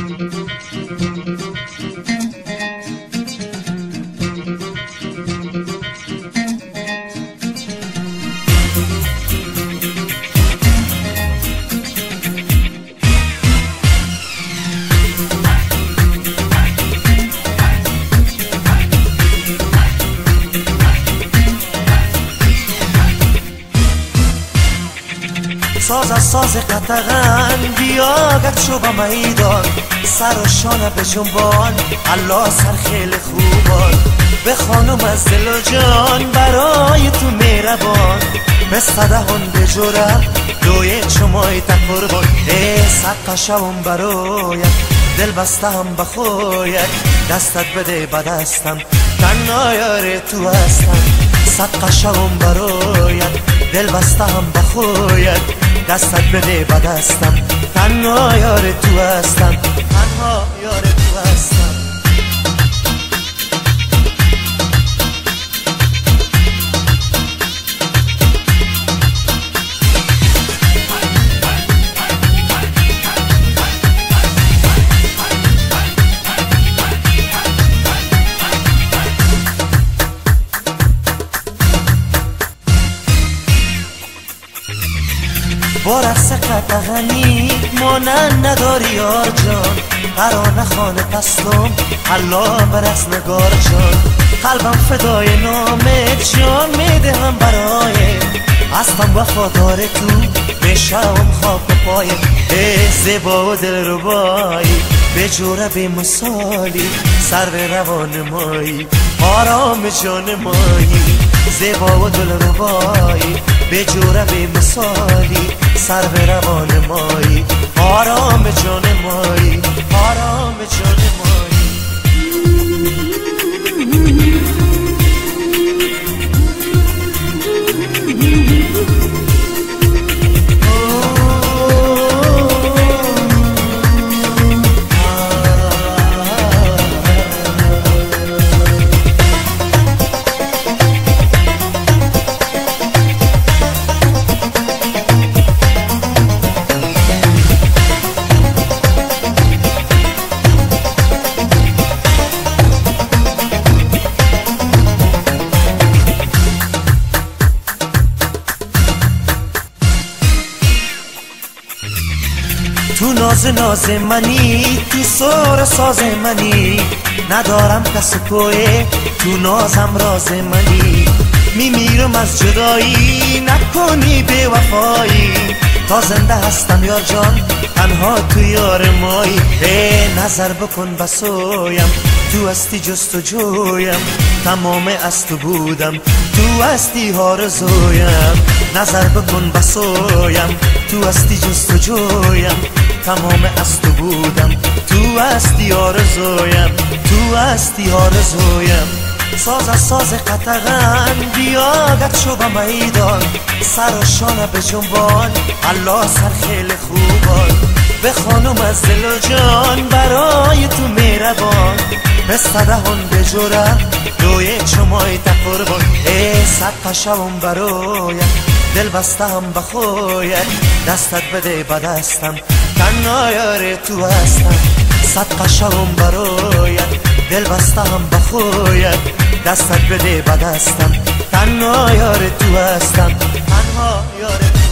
ساز از ساز قطغن بیا گرد شو با میدان، سر و شانه به جنبان، الله سر خیلی خوبان. به خانم از دل و جان برای تو میربان، بستده هن به جوره دوی چمای تا قربان. صد قشوم برایت دل بسته هم بخویت، دستت بده به دستم تنها یار تو هستم. صد قشوم برایت دل بسته هم بخویت، دستت بده به دستم تنها یار تو هستم، تنها یار تو هستم. با رقص قطغنی مانند نداری یار جان، قرانه خانه پستم الله برس نگار جان. قلبم فدای نامت جان میدهم برای، هستم وفادار تو بشم خاک پای. زیبا و دل ربایی به جوره به مثالی، سر به روان مایی آرام جان مایی. زیبا و دل ربایی به جوره به مثالی، سر به روان مایی آرام جان مایی، آرام جان مایی. تو ناز منی، تو سور ساز منی، ندارم کس کوه تو نازم راز منی. میمیرم از جدایی نکنی به وفایی، تا زنده هستم یار جان تنها تو یار مایی. نظر بکن بسویم تو هستی جست و جویم، تمام از تو بودم تو هستی آرزویم. نظر بکن بسویم تو هستی جست و جویم، تمام از تو بودم تو هستی آرزویم، تو هستی آرزویم. ساز از ساز قطغن بیا گرد شو به میدان، سر و شانه به جنبان الله سر خیلی خوبان. به خانم از دل و جان برای تو میربان، بستده هن به جوره دوی چمای تا قربان. صد قشوم برایت دل بسته هم بخویت، دستت بده به دستم تنها یار تو هستم. صد قشوم برایت دل بسته هم بخویت، دستت بده به دستم تنها یار تو هستم، تنها یار تو.